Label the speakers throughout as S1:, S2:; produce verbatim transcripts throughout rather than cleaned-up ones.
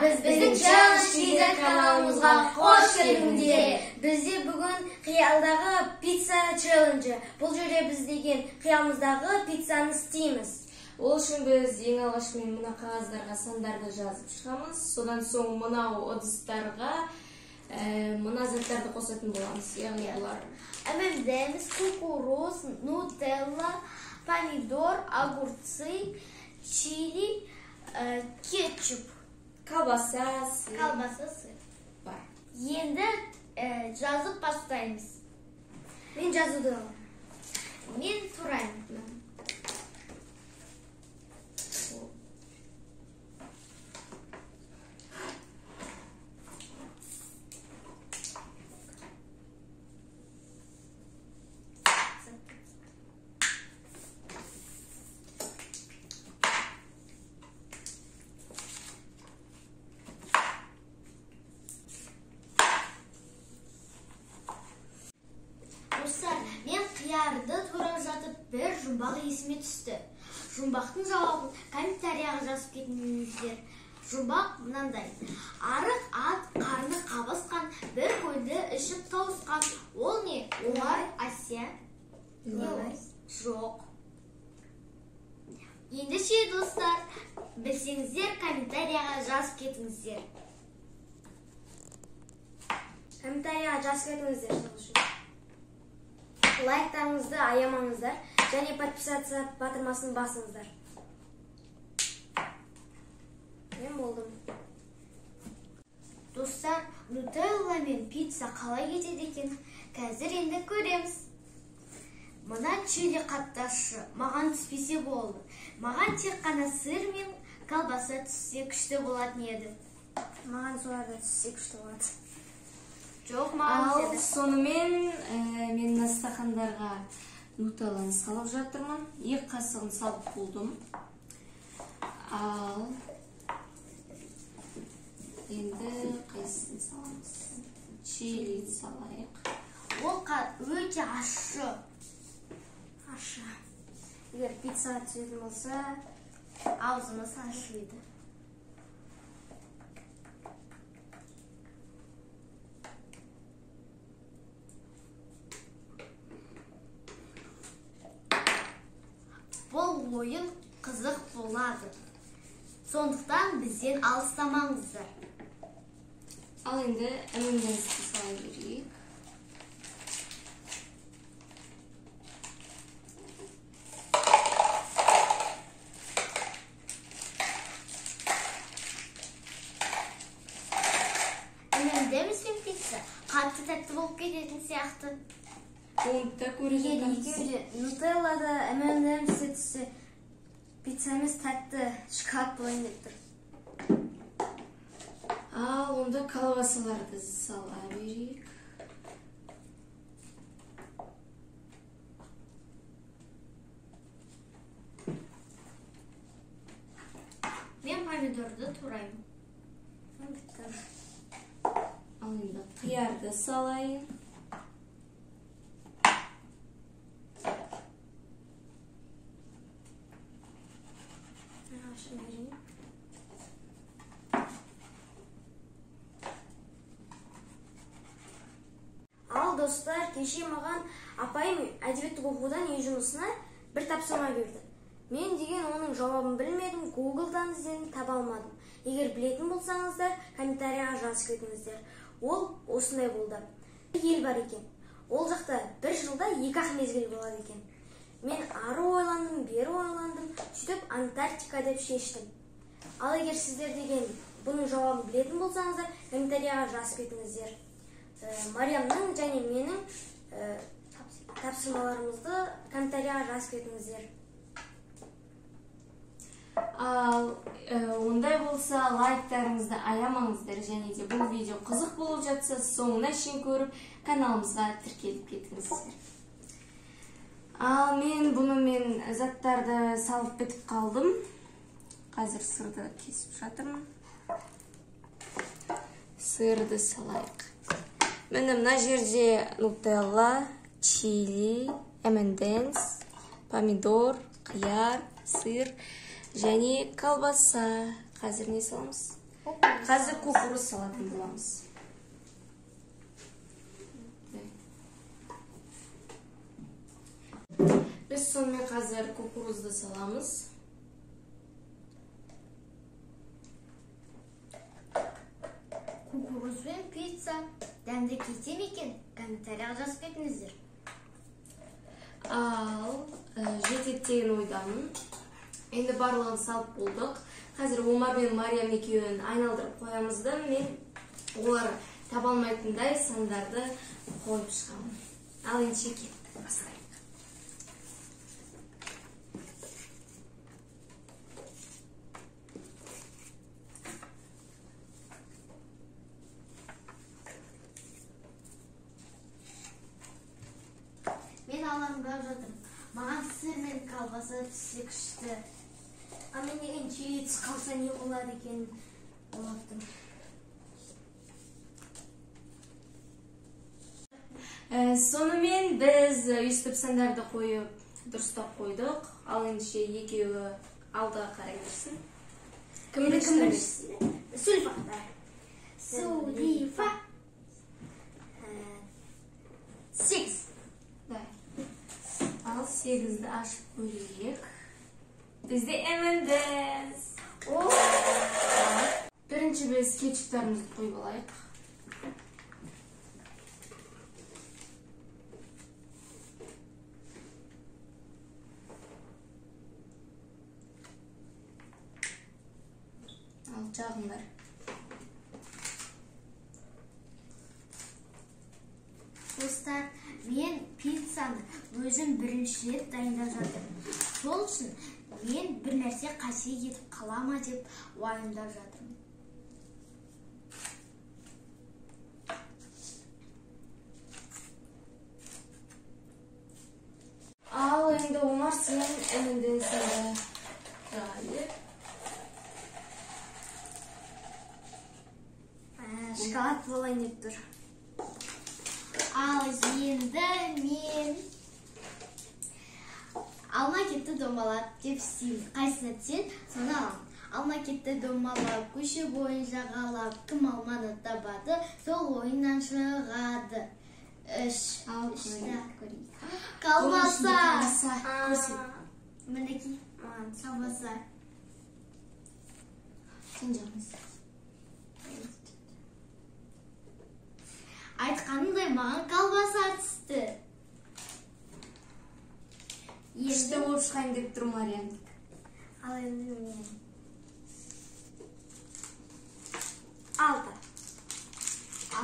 S1: біздің Challenge каналымызға қош келдіңдер. Бізде бүгін қиялдағы пицца челленджі. Бұл жерде біз деген қиялымыздағы пиццаны істейміз.
S2: Ол үшін біз ең алғашымен мына қағаздарға сандарды жазып шығамыз. Содан соң мынау ыдыстарға мына заттарды қосатын боламыз. Яғни бұлар
S1: эм энд эмс, кукуруз, нутелла, помидор, огурцы, чили, кетчуп,
S2: колбаса, сыр.
S1: Колбаса, сыр.
S2: Бар.
S1: Енді жазып бастаймыз. Мен жазуды аламын. Мен тураймын. Мен қиярды турап жатып бір жұмбақ есіме түсті. Жұмбақтың жауабын комментарияға жазып кетіңіздер. Жұмбақ мынандай: арық ат қарны қабысқан, бір көлді ішіп тауысқан. Ол не? Олар Ася? Жоқ. Ендеше достар, білсеңіздер комментарияға жазып кетіңіздер. Комментарияға жазып кетіңіздер. Лайктарыңызды аямаңыздар және подписаться батырмасын басыңыздар. Мен болдым. Достар, нутелла мен пицца қалай кетеді екен? Қазір енді көреміз. Мына чили қатташы маған түспесе болды. Маған тек қана сыр мен колбаса түссе күшті болатын еді. Маған соларда түссе күшті болады. Жоқ, маған
S2: Ал сонымен мен мына стақандарға нутелланы салып жатырмын. Екі қасығын салып болдым. Ал енді қайсысын саламыз? Чили салайық.
S1: Ол өте ащы. Ащы. Егер пицца түсетін болса, аузымыз ашиды. Бұл ойын қызық болады. Сондықтан бізден алыстамаңыздар.
S2: Ал енді эм энд эмсті сала берейік.
S1: эм энд эмс пен пицца қатты тәтті болып кететін сияқты.
S2: Оны да көре жатамыз.
S1: Нутеллада эм энд эмс түссе, пиццамыз тәтті шоколад болайын деп тұр.
S2: Ал онда колбасаларды сала берейік.
S1: Мен помидорды тураймын.
S2: Ал енді қиярды салайын.
S1: Ал достар, кеше маған апайым әдебиеттік оқудан үй жұмысына бір тапсырма берді. Мен деген оның жауабын білмедім, Google-дан іздедім, таба алмадым. Егер білетін болсаңыздар, комментарияға жазып кетіңіздер. Ол осындай болды. Бір ел бар екен. Ол жақта бір жылда екі ақ мезгіл болады екен. Мен ары ойландым, бері ойландым, сөйтіп Антарктика деп шештім. Ал егер сіздер деген бұның жауабын білетін болсаңыздар, комментарияға жазып кетіңіздер. Мариямның және менің тапсырмаларымызды комментарияға жазып кетіңіздер.
S2: Ал ондай болса, лайктарыңызды аямаңыздар және де бұл видео қызық болып жатса, соңына шейін көріп, каналымызға тіркеліп кетіңіздер. Ал мен бұнымен заттарды салып бітіп қалдым. Қазір сырды кесіп жатырмын. Сырды салайық. Міне мына жерде нутелла, чили, эм энд эмс, помидор, қияр, сыр және колбаса. Қазір не саламыз? Қазір кукуруз салатын боламыз. Біз сонымен қазір кукурузды саламыз.
S1: Кукуруз бен пицца дәмді кете ме екен? Комментарияға жазып кетіңіздер.
S2: Ал жетеді деген ойдамын. Енді барлығын салып болдық. Қазір Омар мен Мариям екеуін айналдырып қоямыз да, мен олар таба алмайтындай сандарды қойып шығамын. Ал енді кетті, бастайық.
S1: Мен алаңдап жатырмын. Маған сыр мен колбаса түссе күшті. А мен деген чилиц қалса не болады екен ойлаптым.
S2: Сонымен біз үстіп сандарды қойып дұрыстап қойдық. Ал ендеше екеуі алға қарай берсін.
S1: Кімді кім біріншісі? Сульфа. Сульфа. Сегіз.
S2: Ал сегізді ашып көрейік. Бізде эмендес. Бірінші біз кетчуптарымызды қойып алайық. Ал жағыңдар.
S1: Достар, мен пиццаны өзім бірінші рет дайындап жатырмын. Сол үшін мен бір нәрсе қасиет етіп қалама деп уайымдап жатырмын.
S2: Ал енді Омар сен эмендесіңді жайлы.
S1: Шоколад болайын деп тұр. Ал енді мен алма кетті домалап деп істеймін. Қайсына түсен, соны аламын. Алма кетті домалап, көше бойын жағалап, кім алманы табады, сол ойыннан шығады. Үш. Үшті көрейік. Колбаса. Мінеки. Колбаса.
S2: Сен жағыңыз.
S1: Айтқанымдай маған колбаса түсті.
S2: Үшті болып шығайын деп тұр Мариям.
S1: Ал енді мен. Алты. Ал.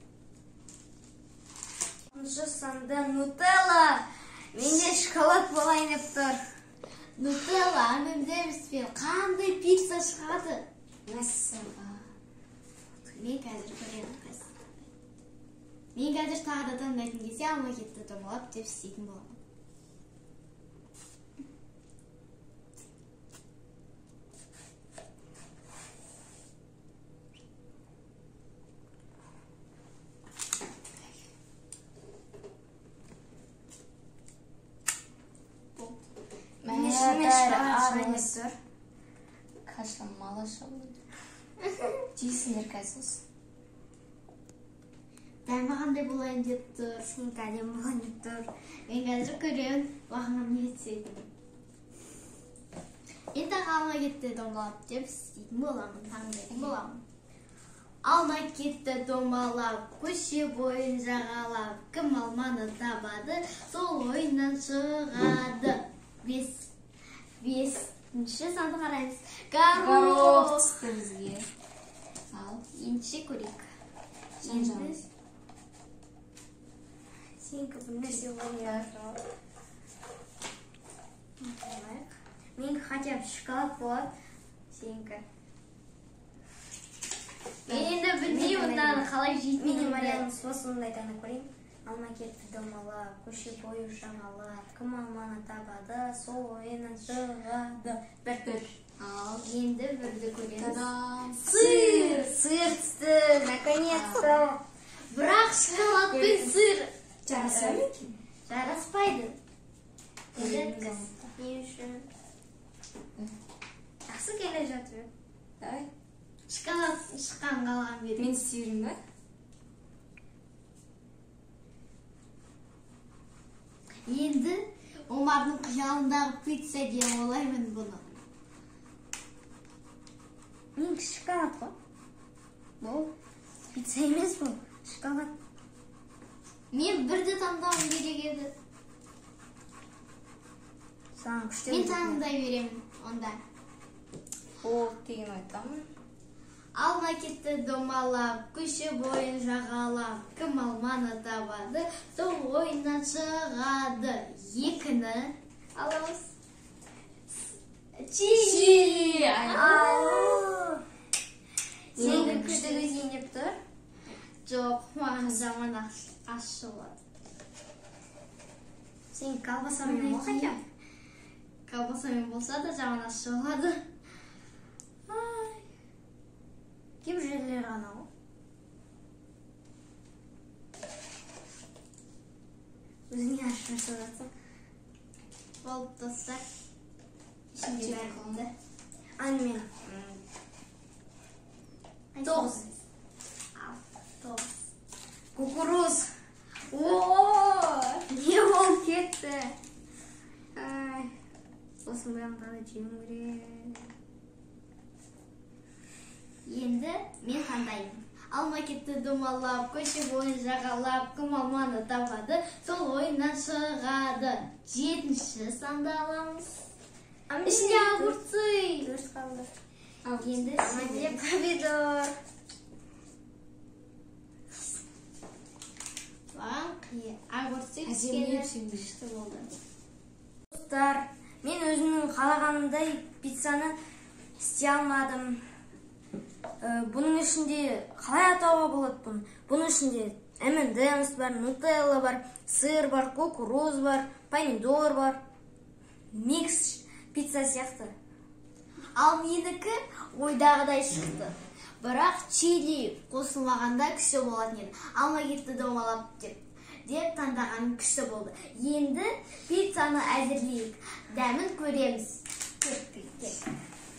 S1: Алтыншы санда нутелла. Менде шоколад болайын деп тұр. Нутелла, әмемдеріспен қандай пицца шығады?
S2: Мәссаға.
S1: Мен қазір көремін қайсы. Мен қазір тағы да таңдайтын кесе алма кетті домалап деп істейтін боламын.
S2: Қашла малаша болды. Жейсіңдер қайсыз?
S1: Дәмі қандай болайын деп тұр, сен әдемі болайын деп тұр. Мен қазір көремін, уақыңам не етсейді. Мен тағы алма кетті домалап деп істейтін боламын, таңдайтын боламын. Алма кетті домалап, көше бойын жағалап, кім алманы табады, сол ойыннан шығады. Бес. Бесінші санды қараймыз.
S2: Горох түсті бізге.
S1: Ал, енші көрейік.
S2: Сен жағыңыз.
S1: Сенкі бір нәрсе болайық. Менгі хотя бы шоколад болады. Сенкі. Мен енді білмеймін мынаны қалай жейтінімді. Мен Мариямның сосын айтаны көрейін. Алма кетті домалап, көше бойы жағалап, кім алманы табады, сол ойынан шығады.
S2: Бір.
S1: Ал, енді бірді көреміз.
S2: Та-дам!
S1: Сыр! Сыр түсті, наконец-то! Бірақ шоколад пен сыр.
S2: Жараса ма екен?
S1: Жараспайды. Не үшін? Жақсы келе жатыр.
S2: Дай.
S1: Шоколад
S3: шыққан қалған берем.
S2: Мен істеймін ба?
S3: Енді Омардың қиялындағы пицца деп ойлаймын бұны.
S1: Мен шоколад қой. Бұл пицца емес бұл. Шоколад.
S3: Мен бірді таңдауым керек еді.
S1: Саған күшті.
S3: Мен таңдай беремін онда.
S2: Ол деген айтамын.
S3: Алма кетті домалап, көше бойын жағалап, кім алманы табады, сол ойынан шығады. Екіні аламыз.
S2: Чили!
S3: Сенгі күштігі зейнеп тұр? Жоқ, маған жаман ашы болады.
S1: Сен колбасамен оқайда?
S3: Колбасамен болса да жаман ашы болады.
S1: Кейбір жерлері ғана ғой. Өзіңе ашып жасап жатсың.
S3: Болып достар. Ішінде бәрі қылды.
S1: Анмен.
S3: Тоғыз. Ал, тоғыз.
S1: Кукуруз. Ооо! Не болып кетті? Ай. Сосын баяғыда да жеуім керек.
S3: Енді мен таңдаймын. Алма кетті домалап, көше бойын жағалап, кім алманы табады, сол ойынан шығады. Жетінші санды аламыз. Ішінде огурцы.
S1: Дұрыс қалды.
S3: Енді
S1: Міне помидор.
S3: Маған қия. Огурцы
S2: Әжеме
S3: кішкене күшті болды.
S1: Достар, мен өзімнің қалағанымдай пиццаны істей алмадым. Бұның ішінде қалай атауға болады бұны? Бұның ішінде эм энд эмс бар, нутелла бар, сыр бар, кукуруз бар, помидор бар. Микс пицца сияқты.
S3: Ал менікі ойдағыдай шықты. Бірақ чили қосылмағанда күшті болатын еді. Алма кетті домалап деп. Деп таңдаған күшті болды. Енді пиццаны әзірлейік. Дәмін көреміз. Көппейік.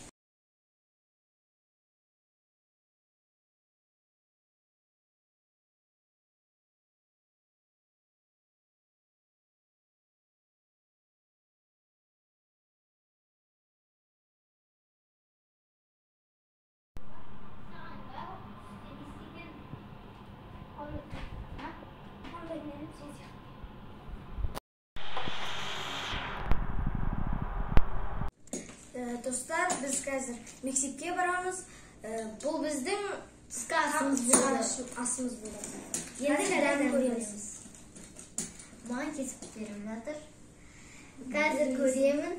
S1: Достар, біз қазір мектепке барамыз. Бұл біздің
S3: түскі асымыз болды.
S1: Асымыз болды.
S3: Енді дәмін көреміз. Маған кесіп беріп жатыр. Қазір көремін.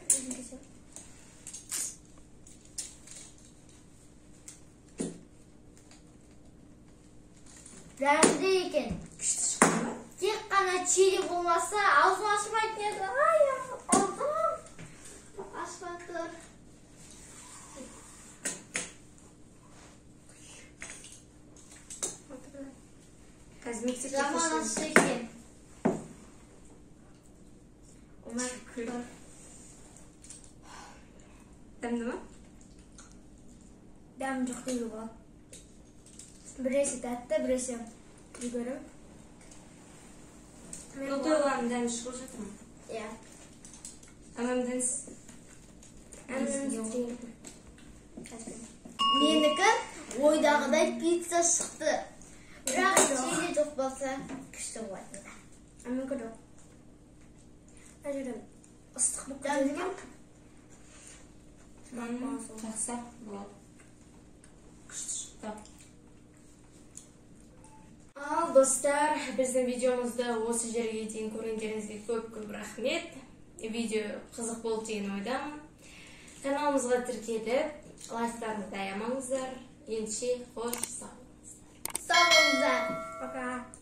S3: Дәмді екен. Тек қана чили болмаса, аузым ашымайтын еді. Ай, аузым. Ашпай тұр.
S1: Қазір мектепке
S3: Жаман
S1: көшеміз.
S3: ашы екен.
S2: Олар күл. Дәмді ма?
S1: Дәмі жоқ деуге болады. Біресе тәтті, біресе жүгірі.
S2: Нутелланың дәмі шығып жатыр ма?
S1: Иә.
S2: Әмәмден
S3: Менікі ойдағыдай пицца шықты. Бірақ чили жоқ болса күшті болады.
S1: Әмінкі жоқ. Әжірім ыстық бұқ
S3: Дәмді ме?
S2: жақсы болады. Күшті шықты. Ал достар, біздің видеомызды осы жерге дейін көргендеріңізге көп-көп рахмет. Видео қызық болды деген ойдамын. Каналымызға тіркеліп, лайктарыңызды аямаңыздар. Ендеше қош сау болыңыздар.
S3: Сау болыңыздар.
S1: Пока.